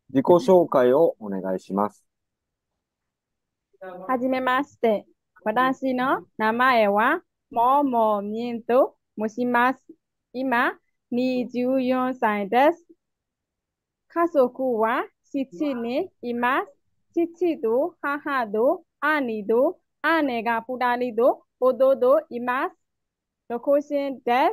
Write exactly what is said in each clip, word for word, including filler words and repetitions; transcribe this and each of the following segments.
自己紹介をお願いします。 はじめまして。私の名前はももみんと申します。今、にじゅうよんさいです。家族は父にいます。父と母と兄と姉がふたりと弟います。独身です。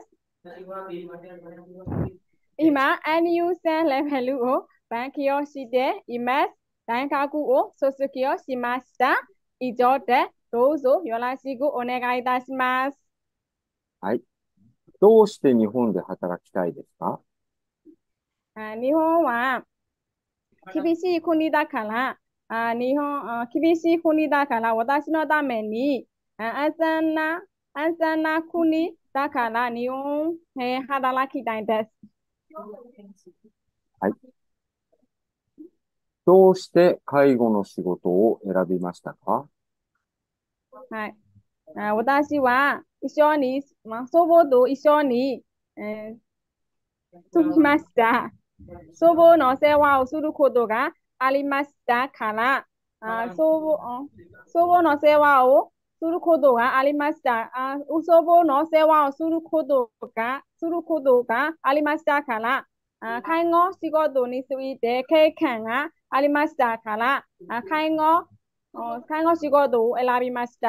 今、エヌユーさんレベルを勉強しています。大学を卒業しました。以上でどうぞよろしくお願いいたします。 はい。どうして日本で働きたいですか？ あ日本は厳しい国だから、あ日本あ厳しい国だから私のためにあ安全な、安全な国だから日本で働きたいです。 はい。どうして介護の仕事を選びましたか？ はい。あ私は一緒に、まあ、祖母と一緒に、えー住みました。祖母の世話をすることがありましたから、あ祖母祖母の世話をすることがありました。あ祖母の世話をすることが、することがありましたから、あ介護仕事について経験がありましたから、あ介護、介護仕事を選びました。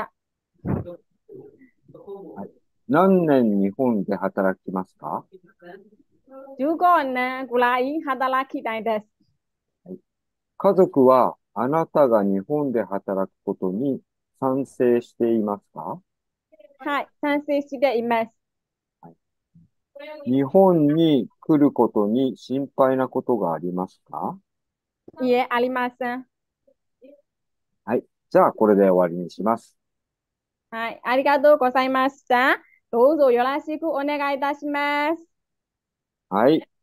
はい。何年日本で働きますか？ じゅうごねんぐらい働きたいです。 はい。家族はあなたが日本で働くことに賛成していますか？ はい、賛成しています。 はい。日本に来ることに心配なことがありますか？ いえ、ありません。 はい。じゃあ、これで終わりにします。 はい、ありがとうございました。どうぞよろしくお願いいたします。 はい。